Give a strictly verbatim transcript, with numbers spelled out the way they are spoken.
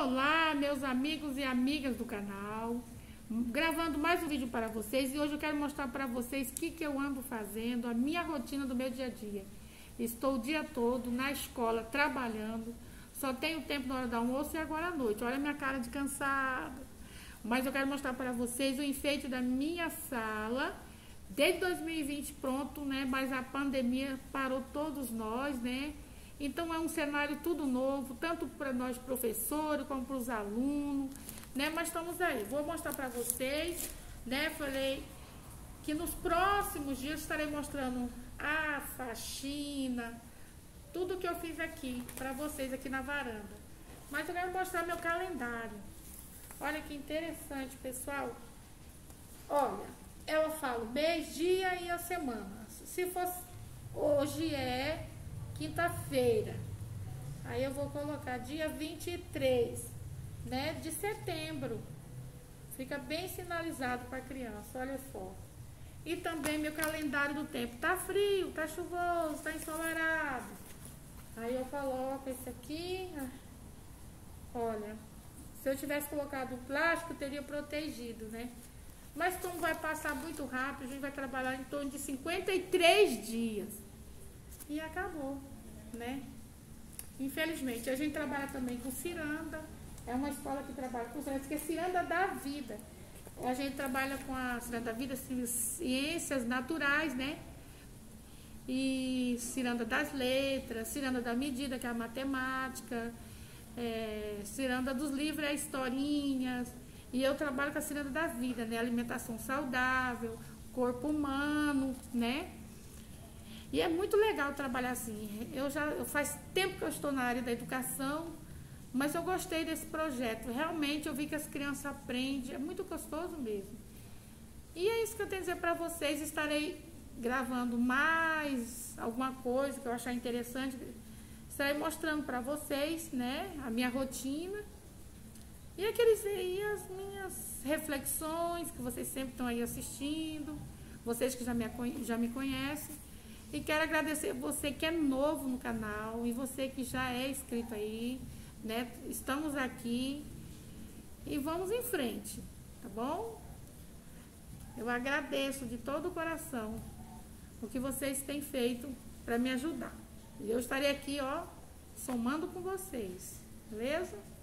Olá, meus amigos e amigas do canal, gravando mais um vídeo para vocês. E hoje eu quero mostrar para vocês o que, que eu ando fazendo, a minha rotina do meu dia a dia. Estou o dia todo na escola trabalhando, só tenho tempo na hora do almoço e agora à noite. Olha a minha cara de cansada. Mas eu quero mostrar para vocês o enfeite da minha sala, desde dois mil e vinte pronto, né? Mas a pandemia parou todos nós, né? Então é um cenário tudo novo, tanto para nós professores como para os alunos, né? Mas estamos aí. Vou mostrar para vocês, né? Falei que nos próximos dias estarei mostrando a faxina, tudo que eu fiz aqui para vocês aqui na varanda. Mas eu quero mostrar meu calendário. Olha que interessante, pessoal. Olha, eu falo mês, dia e a semana. Se fosse hoje é quinta-feira, aí eu vou colocar dia vinte e três, né, de setembro. Fica bem sinalizado para a criança, olha só. E também meu calendário do tempo. Tá frio, tá chuvoso, tá ensolarado. Aí eu coloco esse aqui. Olha, se eu tivesse colocado o plástico, teria protegido, né? Mas como vai passar muito rápido, a gente vai trabalhar em torno de cinquenta e três dias. E acabou, né? Infelizmente, a gente trabalha também com ciranda. É uma escola que trabalha com ciranda, que é ciranda da vida. A gente trabalha com a ciranda da vida, ciências naturais, né? E ciranda das letras, ciranda da medida, que é a matemática, é, ciranda dos livros, é historinhas. E eu trabalho com a ciranda da vida, né? Alimentação saudável, corpo humano, né? E é muito legal trabalhar assim. Eu já eu faz tempo que eu estou na área da educação, mas eu gostei desse projeto. Realmente eu vi que as crianças aprendem, é muito gostoso mesmo. E é isso que eu tenho a dizer para vocês. Estarei gravando mais alguma coisa que eu achar interessante. Estarei mostrando para vocês, né, a minha rotina. E aqueles aí, as minhas reflexões, que vocês sempre estão aí assistindo, vocês que já me, já me conhecem. E quero agradecer você que é novo no canal e você que já é inscrito aí, né? Estamos aqui e vamos em frente, tá bom? Eu agradeço de todo o coração o que vocês têm feito para me ajudar. E eu estarei aqui, ó, somando com vocês, beleza?